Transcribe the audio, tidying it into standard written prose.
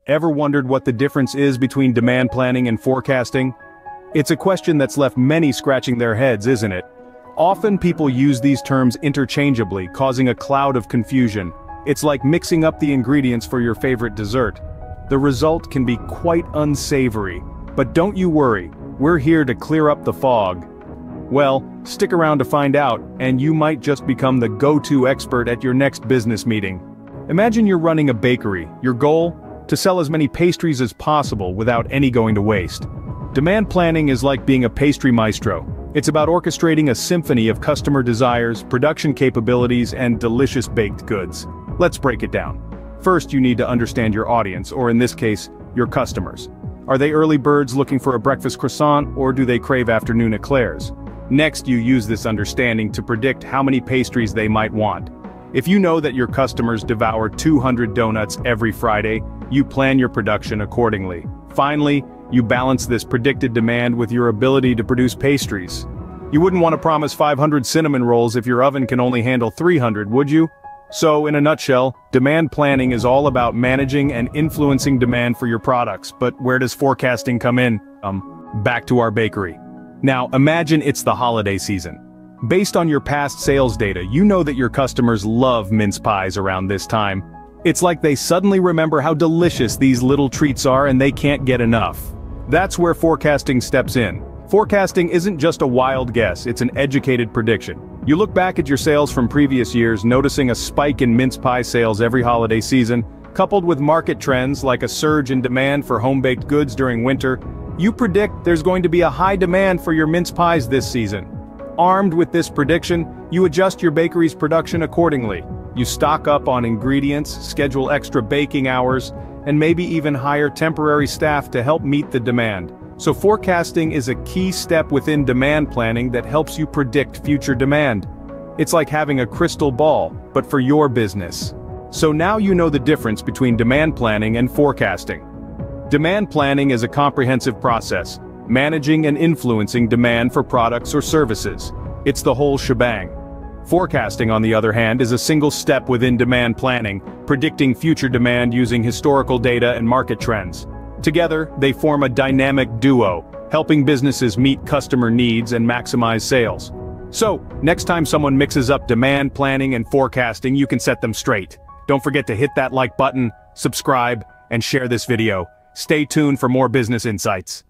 Ever wondered what the difference is between demand planning and forecasting? It's a question that's left many scratching their heads, isn't it? Often people use these terms interchangeably, causing a cloud of confusion. It's like mixing up the ingredients for your favorite dessert. The result can be quite unsavory. But don't you worry, we're here to clear up the fog. Well, stick around to find out, and you might just become the go-to expert at your next business meeting. Imagine you're running a bakery. Your goal? To sell as many pastries as possible without any going to waste. Demand planning is like being a pastry maestro. It's about orchestrating a symphony of customer desires, production capabilities, and delicious baked goods. Let's break it down. First, you need to understand your audience, or in this case, your customers. Are they early birds looking for a breakfast croissant, or do they crave afternoon eclairs? Next, you use this understanding to predict how many pastries they might want. If you know that your customers devour 200 donuts every Friday, you plan your production accordingly. Finally, you balance this predicted demand with your ability to produce pastries. You wouldn't want to promise 500 cinnamon rolls if your oven can only handle 300, would you? So, in a nutshell, demand planning is all about managing and influencing demand for your products, but where does forecasting come in? Back to our bakery. Now, imagine it's the holiday season. Based on your past sales data, you know that your customers love mince pies around this time. It's like they suddenly remember how delicious these little treats are and they can't get enough. That's where forecasting steps in. Forecasting isn't just a wild guess, it's an educated prediction. You look back at your sales from previous years, noticing a spike in mince pie sales every holiday season, coupled with market trends like a surge in demand for home-baked goods during winter. You predict there's going to be a high demand for your mince pies this season. Armed with this prediction, you adjust your bakery's production accordingly. You stock up on ingredients, schedule extra baking hours, and maybe even hire temporary staff to help meet the demand. So forecasting is a key step within demand planning that helps you predict future demand. It's like having a crystal ball, but for your business. So now you know the difference between demand planning and forecasting. Demand planning is a comprehensive process, managing and influencing demand for products or services. It's the whole shebang. Forecasting, on the other hand, is a single step within demand planning, predicting future demand using historical data and market trends. Together, they form a dynamic duo, helping businesses meet customer needs and maximize sales. So, next time someone mixes up demand planning and forecasting, you can set them straight. Don't forget to hit that like button, subscribe, and share this video. Stay tuned for more business insights.